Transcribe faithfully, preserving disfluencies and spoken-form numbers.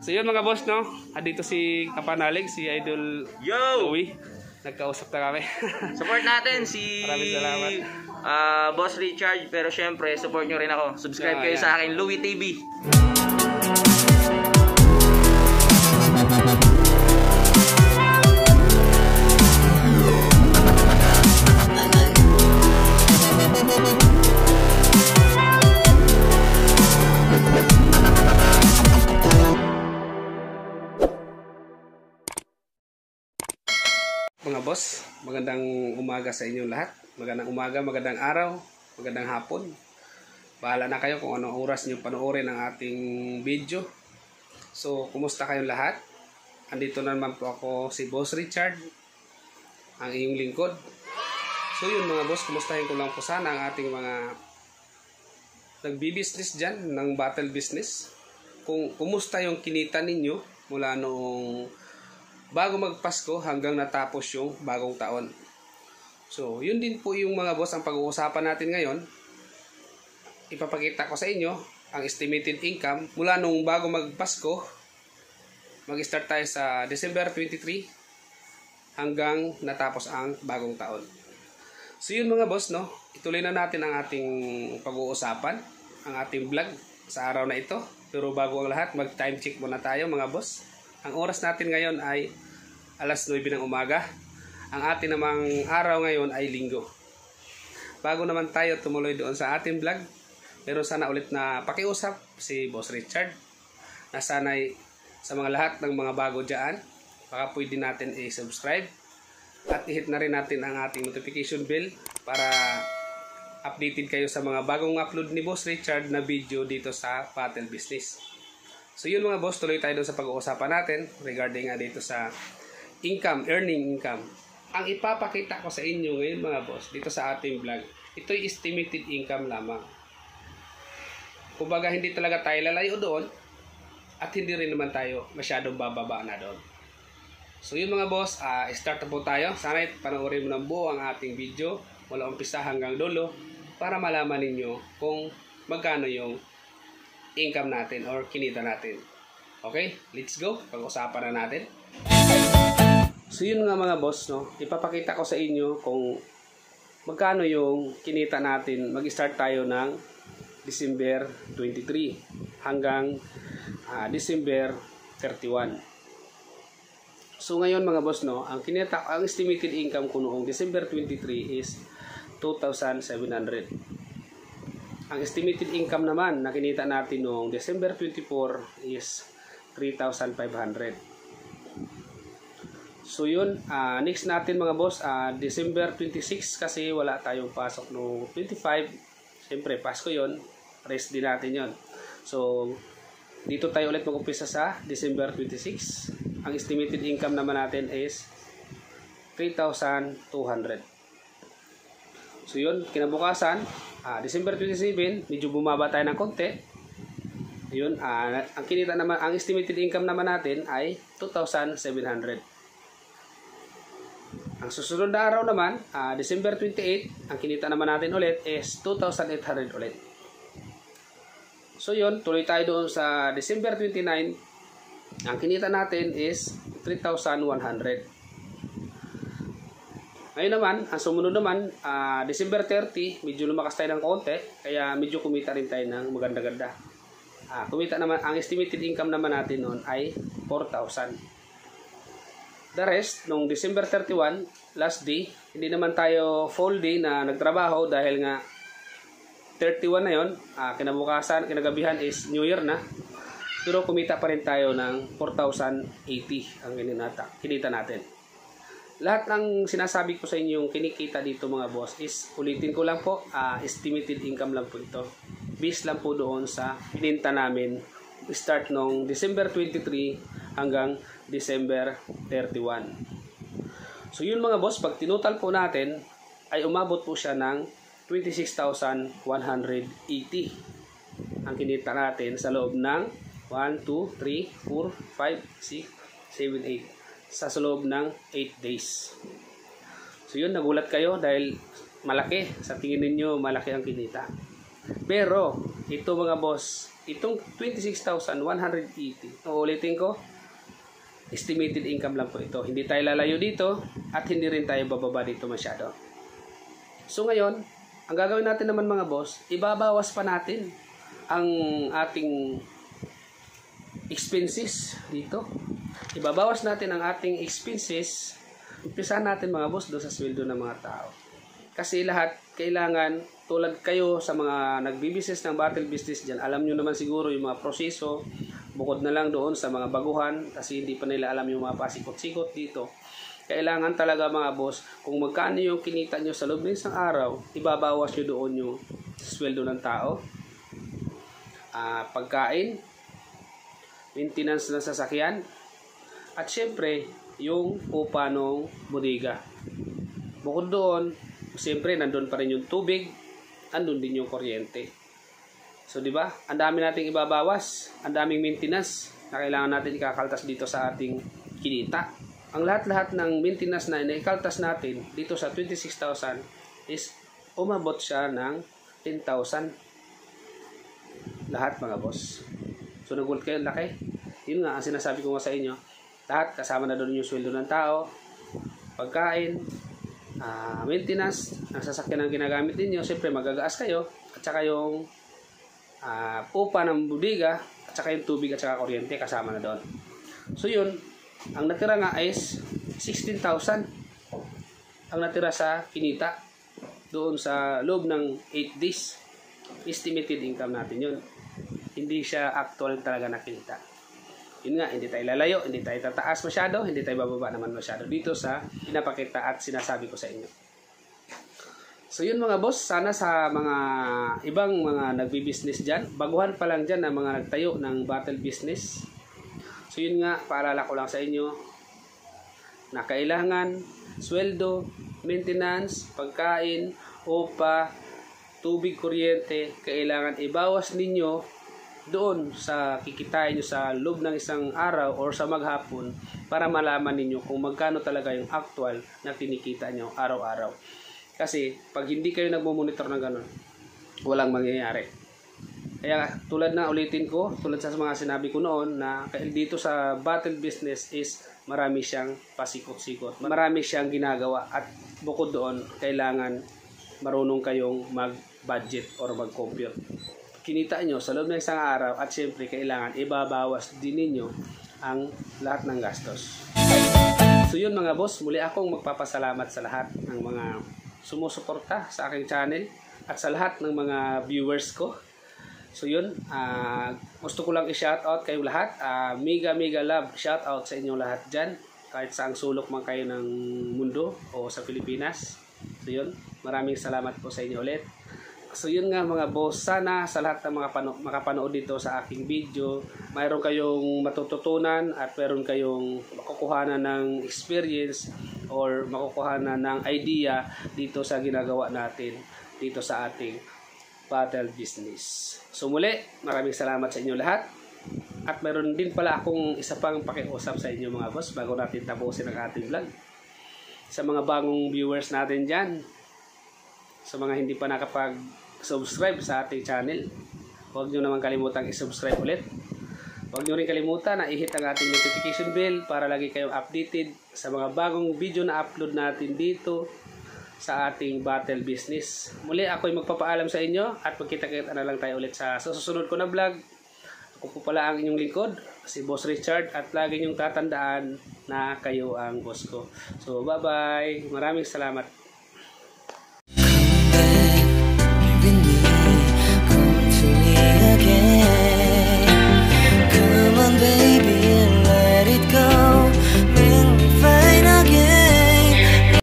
So yun mga boss, no? Andito si Kapanalig, si Idol Yo! Louie. Nagkausap na kami. Support natin si Maraming salamat. uh, Boss Richard. Pero syempre, support nyo rin ako. Subscribe Yeah, kayo yeah. sa akin, Louie T V. Mga boss, magandang umaga sa inyong lahat. Magandang umaga, magandang araw, magandang hapon. Bahala na kayo kung anong oras nyo panoorin ang ating video. So, kumusta kayong lahat? Andito na naman po ako, si Boss Richard, ang iyong lingkod. So yun mga boss, kumustahin ko lang po sana ang ating mga nagbi-business dyan ng battle business. Kung kumusta yung kinita ninyo mula noong bago magpasko hanggang natapos yung bagong taon. So, yun din po yung mga boss ang pag-uusapan natin ngayon. Ipapakita ko sa inyo ang estimated income mula nung bago magpasko. Mag-start tayo sa December twenty-three hanggang natapos ang bagong taon. So, yun mga boss, no? Ituloy na natin ang ating pag-uusapan, ang ating vlog sa araw na ito. Pero bago ang lahat, mag-time check muna tayo mga boss. Ang oras natin ngayon ay alas nuwebe ng umaga. Ang atin namang araw ngayon ay linggo. Bago naman tayo tumuloy doon sa ating vlog, pero sana ulit na pakiusap si Boss Richard na sana'y sa mga lahat ng mga bago dyan, baka pwede natin i-subscribe at i-hit na rin natin ang ating notification bell para updated kayo sa mga bagong upload ni Boss Richard na video dito sa Battle Business. So yun mga boss, tuloy tayo doon sa pag-uusapan natin regarding nga dito sa income, earning income. Ang ipapakita ko sa inyo ngayon mga boss, dito sa ating vlog, ito'y estimated income lamang. Kumbaga hindi talaga tayo lalayo doon at hindi rin naman tayo masyadong bababa na doon. So yun mga boss, uh, start na po tayo. Sana panoorin mo ng buo ang ating video mula umpisa hanggang dulo para malaman ninyo kung magkano yung income natin or kinita natin. Okay, let's go. Pag-usapan na natin. So yun nga mga boss, no, ipapakita ko sa inyo kung magkano yung kinita natin. Mag-start tayo ng December twenty-three hanggang uh, December thirty-one. So ngayon mga boss, no, ang kinita, ang estimated income ko noong December twenty-three is two thousand seven hundred. Ang estimated income naman na kinita natin noong December twenty-four is three thousand five hundred. So yun, uh, next natin mga boss, uh, December twenty-six kasi wala tayong pasok noong twenty-five. Siyempre, Pasko yun. Rest din natin yun. So, dito tayo ulit mag-umpisa sa December twenty-six. Ang estimated income naman natin is three thousand two hundred. So yun, kinabukasan, uh, December twenty-seven, medyo bumaba tayo ng konti. Yun, uh, ang kinita naman, ang estimated income naman natin ay two thousand seven hundred. Ang susunod na araw naman, uh, December twenty-eight, ang kinita naman natin ulit is two thousand eight hundred ulit. So yun, tuloy tayo doon sa December twenty-nine, ang kinita natin is three thousand one hundred. Ngayon naman, ang sumunod naman, uh, December thirty, medyo lumakas tayo ng konti, kaya medyo kumita rin tayo ng maganda-ganda. Uh, kumita naman, ang estimated income naman natin noon ay four thousand. The rest, nung December thirty-one, last day, hindi naman tayo full day na nagtrabaho dahil nga thirty-one na yon, uh, kinabukasan, kinagabihan is New Year na. Pero kumita pa rin tayo ng four thousand eighty ang kinita, kinita natin. Lahat ng sinasabi ko sa inyo yung kinikita dito mga boss is, ulitin ko lang po, uh, estimated income lang po ito. Based lang po doon sa pininta namin start nung December twenty-three hanggang December thirty-one. So yun mga boss, pag tinutal po natin ay umabot po siya ng twenty-six thousand one hundred eighty ang kinita natin sa loob ng one, two, three, four, five, six, seven, eight sa loob ng eight days. So yun, nagulat kayo dahil malaki, sa tingin ninyo malaki ang kinita. Pero ito mga boss, itong twenty-six thousand one hundred eighty, uulitin ko, estimated income lang po ito. Hindi tayo lalayo dito at hindi rin tayo bababa dito masyado. So ngayon, ang gagawin natin naman mga boss, ibabawas pa natin ang ating expenses dito. Ibabawas natin ang ating expenses. Umpisahan natin mga boss doon sa sweldo ng mga tao. Kasi lahat kailangan, tulad kayo sa mga nagbibusiness ng battle business dyan, alam nyo naman siguro yung mga proseso, bukod na lang doon sa mga baguhan, kasi hindi pa nila alam yung mga pasikot-sikot dito. Kailangan talaga mga boss, kung magkano yung kinita nyo sa loob ng isang araw, ibabawas nyo doon yung sweldo ng tao, uh, pagkain, maintenance ng sasakyan, at syempre, yung upa ng bodega. Bukod doon, siyempre, nandun pa rin yung tubig, andun din yung kuryente. So, di ba? Ang dami nating ibabawas, ang daming maintenance na kailangan natin ikakaltas dito sa ating kinita. Ang lahat-lahat ng maintenance na inaikaltas natin dito sa twenty-six thousand is umabot siya ng ten thousand. Lahat mga boss. So, nagulat kayo, laki. Yun nga, ang sinasabi ko nga sa inyo, lahat kasama na doon yung sweldo ng tao, pagkain, Uh, maintenance ng sasakyan ang ginagamit ninyo, siyempre magagaas kayo, at saka yung uh, upa ng bodega, at saka yung tubig at saka kuryente kasama na doon. So yun, ang natira nga is sixteen thousand ang natira sa kinita doon sa loob ng eight days. Estimated income natin yun, hindi siya actual talaga na kinita. Yun nga, hindi tayo lalayo, hindi tayo tataas masyado, hindi tayo bababa naman masyado dito sa pinapakita at sinasabi ko sa inyo. So yun mga boss, sana sa mga ibang mga nagbi-business dyan, baguhan pa lang dyan ang mga nagtayo ng battle business. So yun nga, paalala ko lang sa inyo na kailangan sweldo, maintenance, pagkain, upa, tubig, kuryente, kailangan ibawas ninyo doon sa kikitain nyo sa loob ng isang araw or sa maghapon para malaman ninyo kung magkano talaga yung actual na tinikita nyo araw-araw. Kasi pag hindi kayo nagmo-monitor ng ganun, walang mangyayari. Kaya tulad na ulitin ko, tulad sa mga sinabi ko noon na dito sa battle business is marami siyang pasikot-sikot. Marami siyang ginagawa at bukod doon, kailangan marunong kayong mag-budget or mag-compute. Kinita nyo sa loob ng isang araw at syempre kailangan ibabawas din ninyo ang lahat ng gastos. So yun mga boss, muli akong magpapasalamat sa lahat ng mga sumusuporta sa aking channel at sa lahat ng mga viewers ko. So yun, uh, gusto ko lang i-shoutout kayo lahat. Uh, mega mega love shoutout sa inyong lahat dyan, kahit saang sulok man kayo ng mundo o sa Pilipinas. So yun, maraming salamat po sa inyo ulit. So yun nga mga boss, sana sa lahat ng mga pano- makapanood dito sa aking video, mayroon kayong matututunan at mayroon kayong makukuhanan ng experience or makukuhanan ng idea dito sa ginagawa natin dito sa ating battle business. So muli, maraming salamat sa inyo lahat. At mayroon din pala akong isa pang pakiusap sa inyo mga boss bago natin tapusin ang ating vlog. Sa mga bagong viewers natin dyan, sa mga hindi pa nakapag subscribe sa ating channel, huwag nyo naman kalimutang i-subscribe ulit. Huwag nyo rin kalimutan na i-hit ang ating notification bell para lagi kayong updated sa mga bagong video na upload natin dito sa ating battle business. Muli ako'y magpapaalam sa inyo at magkita-kita na lang tayo ulit sa susunod ko na vlog. Ako po pala ang inyong lingkod, si Boss Richard, at lagi nyong tatandaan na kayo ang boss ko. So bye bye, maraming salamat.